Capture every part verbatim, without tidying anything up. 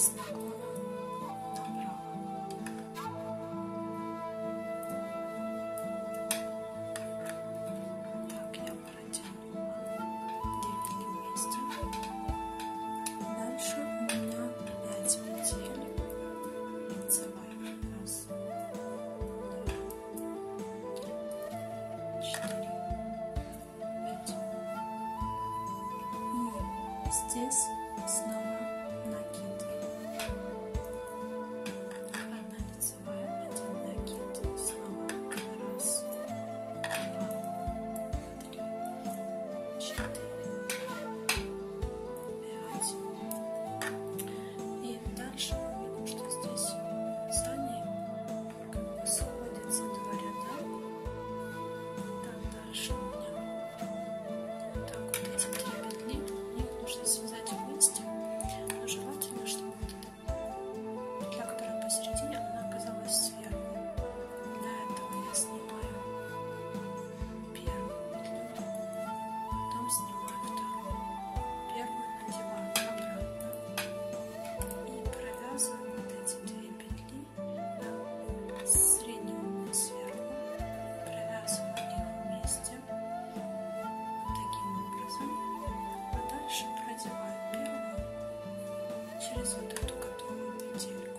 с наклоном направо. Так, я протянула две петли вместе. Дальше у меня пять петель лицевой. Раз, два, четыре, пять. И здесь снова накид. Одна лицевая, один накид. Снова раз, два, три, четыре, пять. И дальше мы видим, что здесь в вязании как бы сходятся два ряда. Так, дальше у меня вот так вот эти три петли, их нужно связать вместе, но желательно, чтобы вот эта петля, которая посередине, она оказалась сверху. Для этого я снимаю первую петлю, потом снимаю вторую, первую надеваю обратно и провязываю вот эти две петли на средний угол сверху, провязываю их вместе вот таким образом, а дальше продеваю первую через вот эту готовую петельку.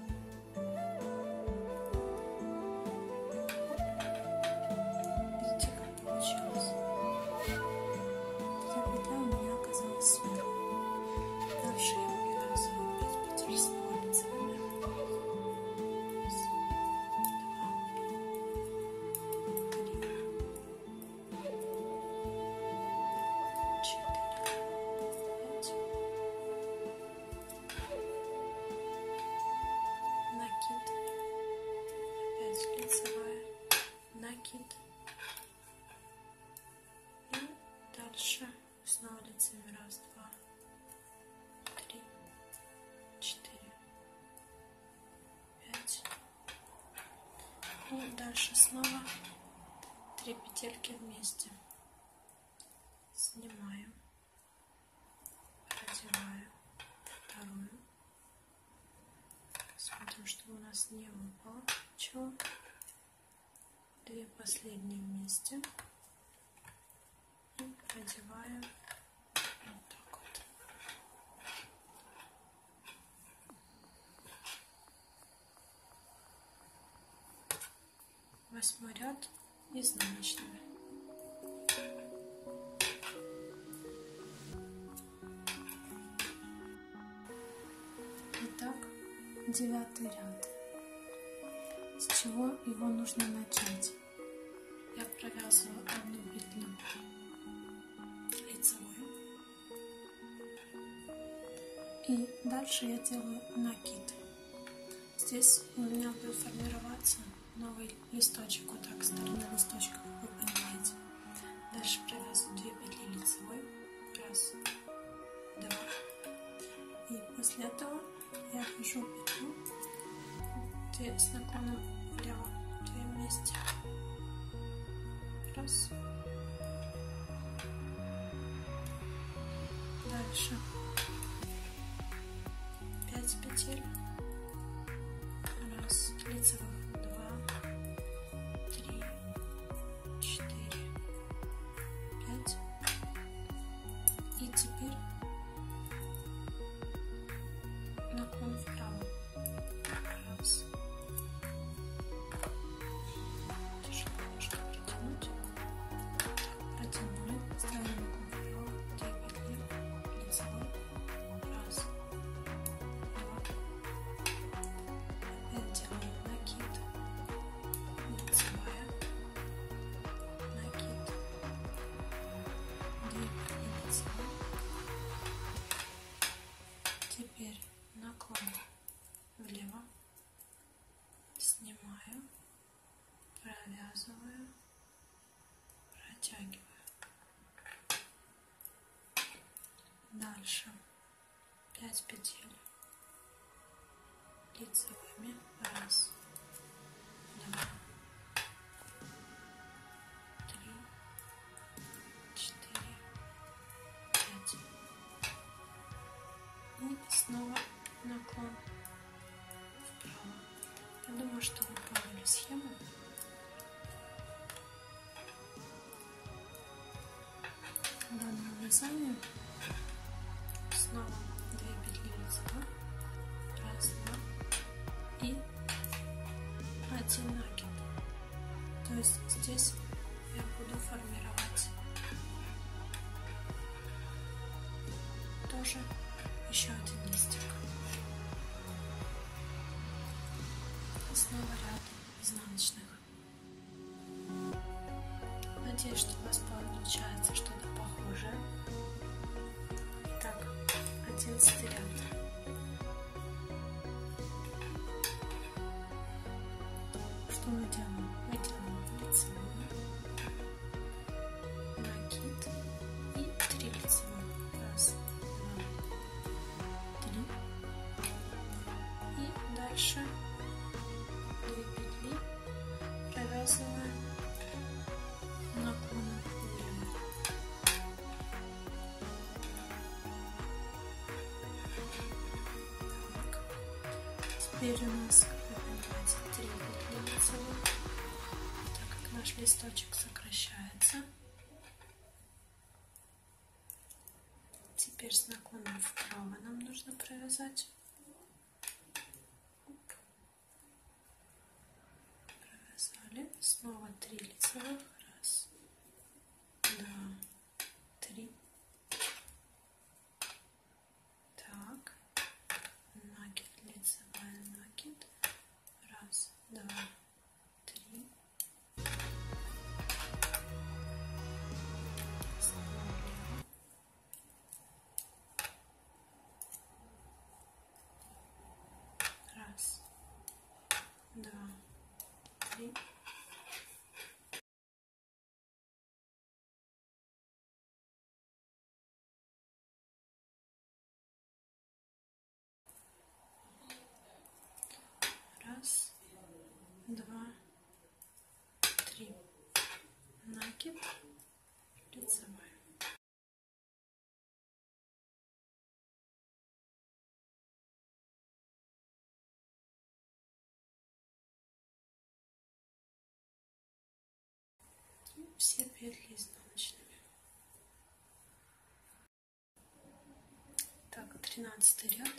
Видите, как получилось? Эта петля у меня оказалась сверху. Дальше я провязываю пять петель снова лицевыми. Раз, два, три, четыре, пять. Накид. Опять лицевая. Накид. И дальше снова лицевые. Раз, два, три, четыре, пять. И дальше снова три петельки вместе. Снимаю, продеваю вторую. Смотрим, чтобы у нас не выпало ничего. Две последние вместе. И продеваю вот так вот. Восьмой ряд изнаночными. Итак, девятый ряд. С чего его нужно начать? Я провязываю одну петлю лицевую. И дальше я делаю накид. Здесь у меня будет формироваться новый листочек, вот так, сторона листочка, как вы понимаете. Дальше провязываю две петли лицевой. Раз, два. И после этого я вяжу петлю две с наклоном влево, две вместе. Раз. Дальше пять петель. Раз, лицевых, два, три, четыре, пять. И теперь наклон вправо. Раз. Тяжело немножко протянуть. Протянули. Ставим наклон вправо. Две петли лицевой. Раз. Два. Опять делаем накид. Лицевая. Накид. Две петли лицевой. Теперь наклон влево, снимаю, провязываю, протягиваю. Дальше пять петель лицевыми. Раз, два, три, четыре, пять. И снова наклон схему. Данное вязание. Снова две петли лицевых. Раз, два и один накид. То есть здесь я буду формировать тоже еще один листик. И снова ряд изнаночных. Надеюсь, что у вас получается что-то похожее. Итак, одиннадцатый ряд. Что мы делаем? Мы делаем лицевую, накид и три лицевых. Раз, два, три. И дальше две петли провязываем наклоном влево. Так. Теперь у нас, как вы понимаете, три петли лицевых, так как наш листочек сокращается. Теперь с наклоном вправо нам нужно провязать. Провязали. Снова три лицевых. Раз, два, три. Так. Накид, лицевая, накид. Раз, два, три. Снова влево. Раз, два, три. Раз, два, три. Накид, лицевая. И все петли изнаночными. Так, тринадцатый ряд.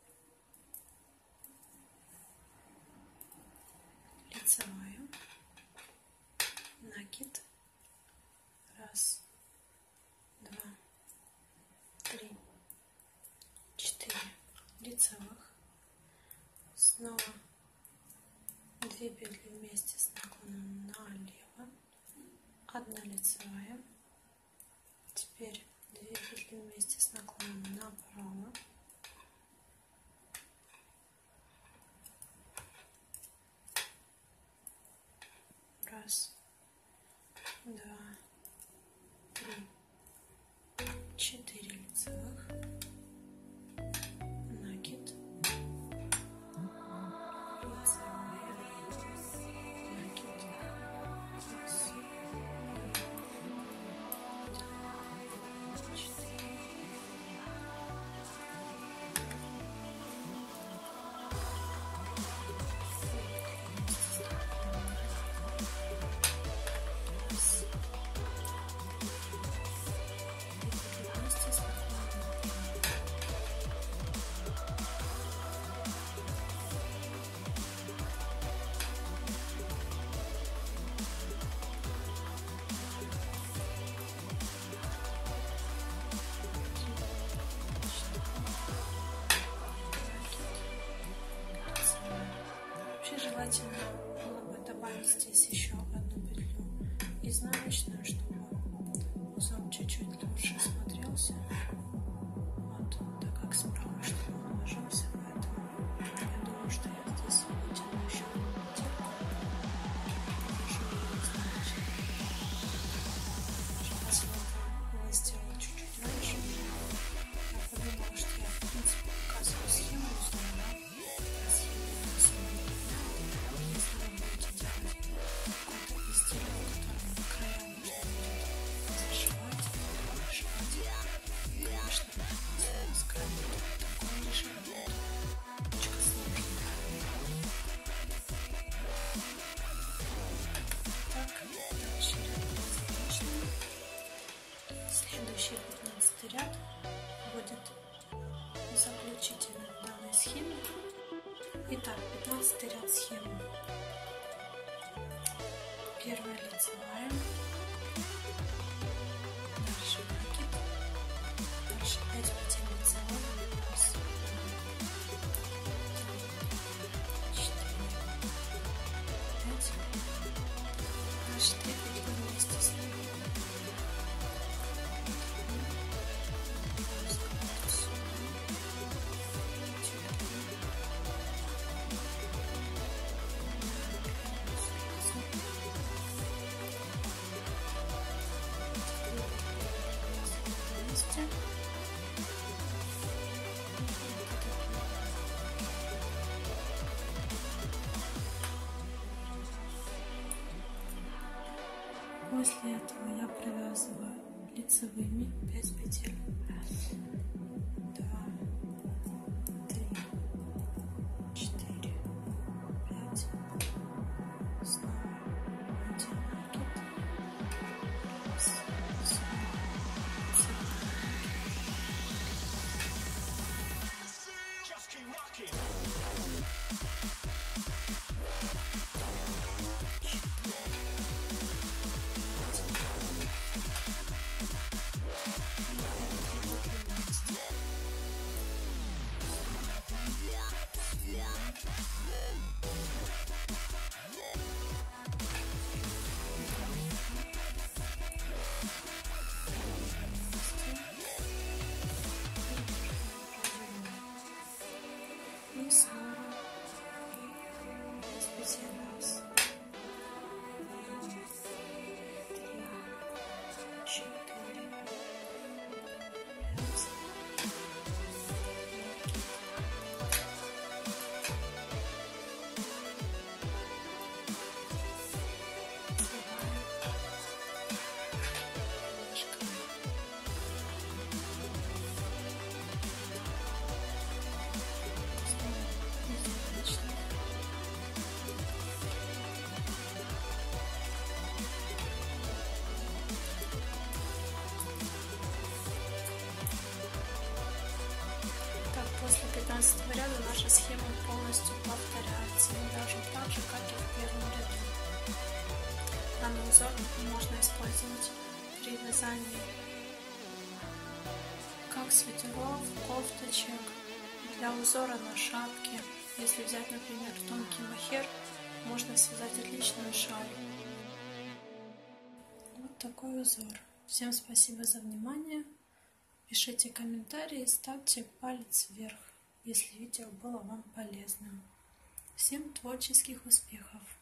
Лицевая, накид, раз, два, три, четыре лицевых, снова две петли вместе с наклоном налево, одна лицевая, теперь две петли вместе с наклоном направо, раз, два, три, четыре лицевых, накид, лицевая, накид, раз, два, четыре. Желательно было бы добавить здесь еще одну петлю изнаночную, чтобы узор чуть-чуть лучше смотрелся. Вот, так как справа, чтобы он ложился, поэтому я думаю, что я здесь вытяну еще одну петельку. Желательно было сделать чуть-чуть раньше. Я подумала, что я, в принципе, показываю схему узора. Конечно, с краю такой же. Итак, пятнадцатый ряд схемы. Первая лицевая, дальше накид, дальше пять петель лицевой, раз, два, четыре, пять, дальше три петли вместе с ними. После этого я провязываю лицевыми пять петель. Раз, два, три, четыре, пять. Снова один накид. Раз, снова и снова пять петель. Раз, три, четыре, пять. После пятнадцатого ряда наша схема полностью повторяется, даже так же, как и в первом ряду. Данный узор можно использовать при вязании как свитеров, кофточек, для узора на шапке. Если взять, например, тонкий мохер, можно связать отличную шаль. Вот такой узор. Всем спасибо за внимание. Пишите комментарии, ставьте палец вверх, если видео было вам полезным. Всем творческих успехов!